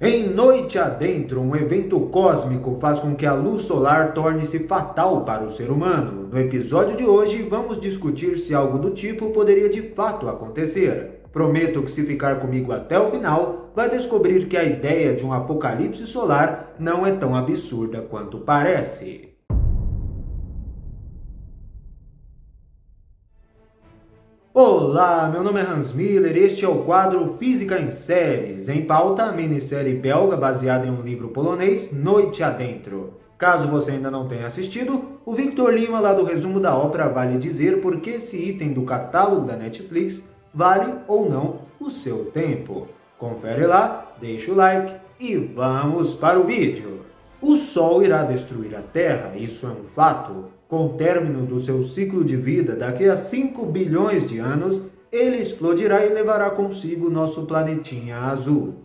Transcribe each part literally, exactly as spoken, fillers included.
Em noite adentro, um evento cósmico faz com que a luz solar torne-se fatal para o ser humano. No episódio de hoje, vamos discutir se algo do tipo poderia de fato acontecer. Prometo que, se ficar comigo até o final, vai descobrir que a ideia de um apocalipse solar não é tão absurda quanto parece. Olá, meu nome é Hans Miller e este é o quadro Física em Séries. Em pauta, a minissérie belga baseada em um livro polonês, Noite Adentro. Caso você ainda não tenha assistido, o Victor Lima lá do Resumo da Ópera vai lhe dizer por que esse item do catálogo da Netflix vale ou não o seu tempo. Confere lá, deixa o like e vamos para o vídeo. O Sol irá destruir a Terra, isso é um fato. Com o término do seu ciclo de vida daqui a cinco bilhões de anos, ele explodirá e levará consigo nosso planetinha azul.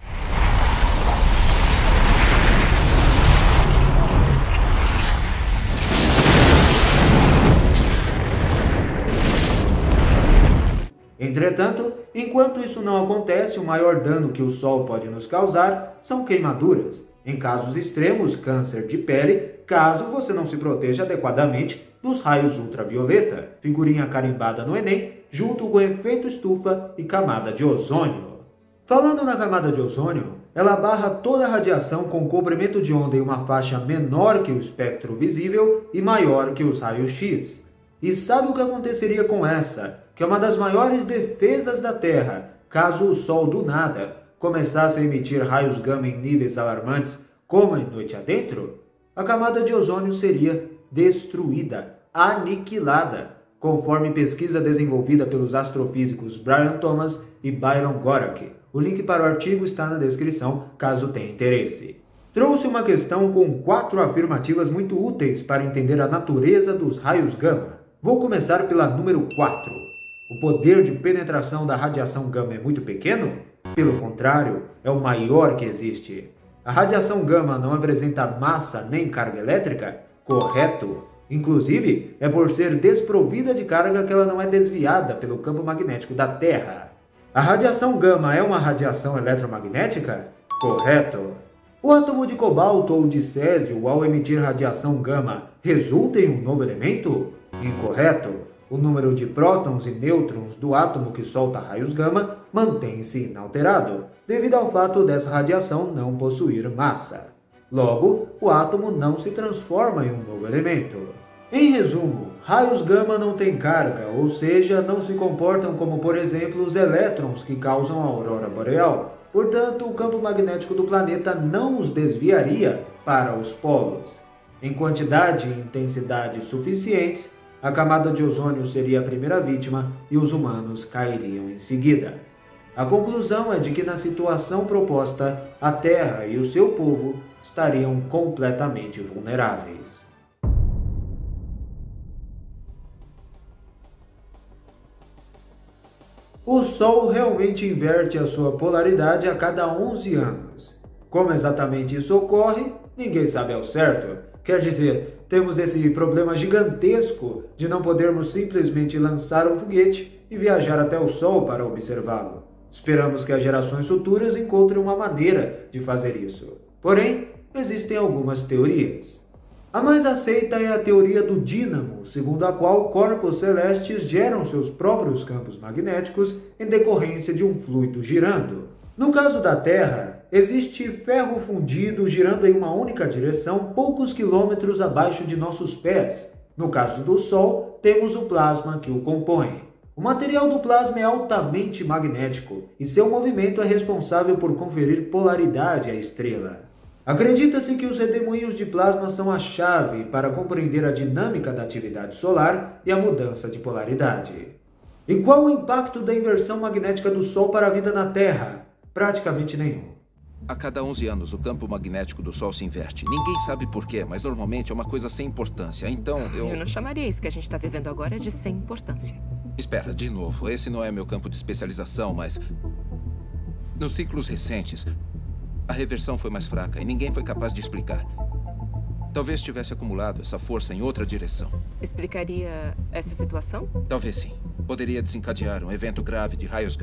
Entretanto, enquanto isso não acontece, o maior dano que o Sol pode nos causar são queimaduras. Em casos extremos, câncer de pele, caso você não se proteja adequadamente dos raios ultravioleta, figurinha carimbada no Enem, junto com efeito estufa e camada de ozônio. Falando na camada de ozônio, ela barra toda a radiação com comprimento de onda em uma faixa menor que o espectro visível e maior que os raios X. E sabe o que aconteceria com essa, que é uma das maiores defesas da Terra, caso o Sol do nada começasse a emitir raios gama em níveis alarmantes, como em Noite Adentro? A camada de ozônio seria destruída, aniquilada, conforme pesquisa desenvolvida pelos astrofísicos Brian Thomas e Byron Gorak. O link para o artigo está na descrição, caso tenha interesse. Trouxe uma questão com quatro afirmativas muito úteis para entender a natureza dos raios gama. Vou começar pela número quatro. O poder de penetração da radiação gama é muito pequeno? Pelo contrário, é o maior que existe. A radiação gama não apresenta massa nem carga elétrica? Correto. Inclusive, é por ser desprovida de carga que ela não é desviada pelo campo magnético da Terra. A radiação gama é uma radiação eletromagnética? Correto. O átomo de cobalto ou de césio, ao emitir radiação gama, resulta em um novo elemento? Incorreto. O número de prótons e nêutrons do átomo que solta raios gama mantém-se inalterado, devido ao fato dessa radiação não possuir massa. Logo, o átomo não se transforma em um novo elemento. Em resumo, raios gama não têm carga, ou seja, não se comportam como, por exemplo, os elétrons que causam a aurora boreal. Portanto, o campo magnético do planeta não os desviaria para os polos. Em quantidade e intensidade suficientes, a camada de ozônio seria a primeira vítima e os humanos cairiam em seguida. A conclusão é de que, na situação proposta, a Terra e o seu povo estariam completamente vulneráveis. O Sol realmente inverte a sua polaridade a cada onze anos. Como exatamente isso ocorre, ninguém sabe ao certo. Quer dizer, temos esse problema gigantesco de não podermos simplesmente lançar um foguete e viajar até o Sol para observá-lo. Esperamos que as gerações futuras encontrem uma maneira de fazer isso. Porém, existem algumas teorias. A mais aceita é a teoria do dínamo, segundo a qual corpos celestes geram seus próprios campos magnéticos em decorrência de um fluido girando. No caso da Terra, existe ferro fundido girando em uma única direção poucos quilômetros abaixo de nossos pés. No caso do Sol, temos o plasma que o compõe. O material do plasma é altamente magnético e seu movimento é responsável por conferir polaridade à estrela. Acredita-se que os redemoinhos de plasma são a chave para compreender a dinâmica da atividade solar e a mudança de polaridade. E qual o impacto da inversão magnética do Sol para a vida na Terra? Praticamente nenhum. A cada onze anos, o campo magnético do Sol se inverte. Ninguém sabe por quê, mas normalmente é uma coisa sem importância. Então, eu... Eu não chamaria isso que a gente está vivendo agora de sem importância. Espera, de novo. Esse não é meu campo de especialização, mas... Nos ciclos recentes, a reversão foi mais fraca e ninguém foi capaz de explicar. Talvez tivesse acumulado essa força em outra direção. Explicaria essa situação? Talvez sim. Poderia desencadear um evento grave de raios gama.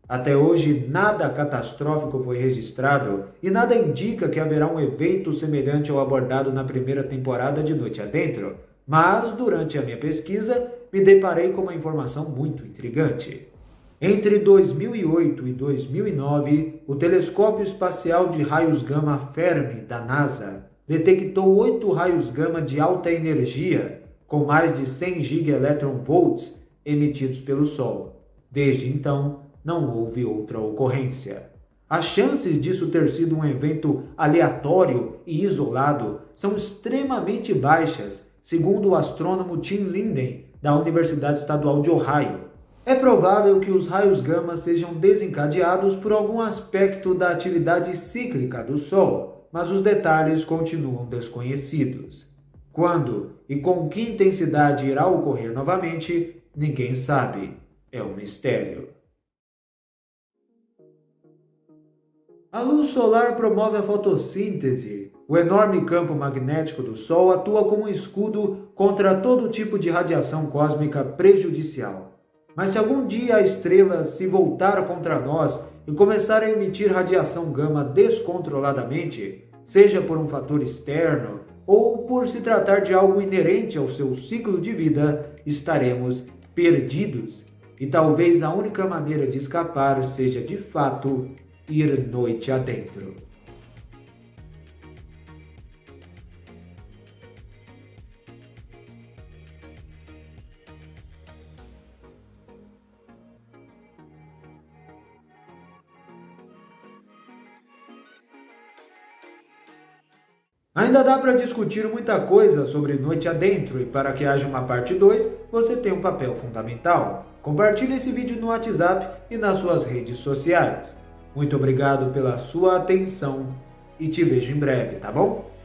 Até hoje, nada catastrófico foi registrado e nada indica que haverá um evento semelhante ao abordado na primeira temporada de Noite Adentro, mas durante a minha pesquisa me deparei com uma informação muito intrigante. Entre dois mil e oito e dois mil e nove, o telescópio espacial de raios gama Fermi da NASA detectou oito raios gama de alta energia, com mais de cem gigaelectronvolts emitidos pelo Sol. Desde então, não houve outra ocorrência. As chances disso ter sido um evento aleatório e isolado são extremamente baixas, segundo o astrônomo Tim Linden, da Universidade Estadual de Ohio. É provável que os raios gama sejam desencadeados por algum aspecto da atividade cíclica do Sol, mas os detalhes continuam desconhecidos. Quando e com que intensidade irá ocorrer novamente, ninguém sabe. É um mistério. A luz solar promove a fotossíntese. O enorme campo magnético do Sol atua como um escudo contra todo tipo de radiação cósmica prejudicial. Mas se algum dia a estrela se voltar contra nós e começar a emitir radiação gama descontroladamente, seja por um fator externo ou por se tratar de algo inerente ao seu ciclo de vida, estaremos perdidos. E talvez a única maneira de escapar seja, de fato, ir noite adentro. Ainda dá para discutir muita coisa sobre Noite Adentro e para que haja uma parte dois, você tem um papel fundamental. Compartilhe esse vídeo no WhatsApp e nas suas redes sociais. Muito obrigado pela sua atenção e te vejo em breve, tá bom?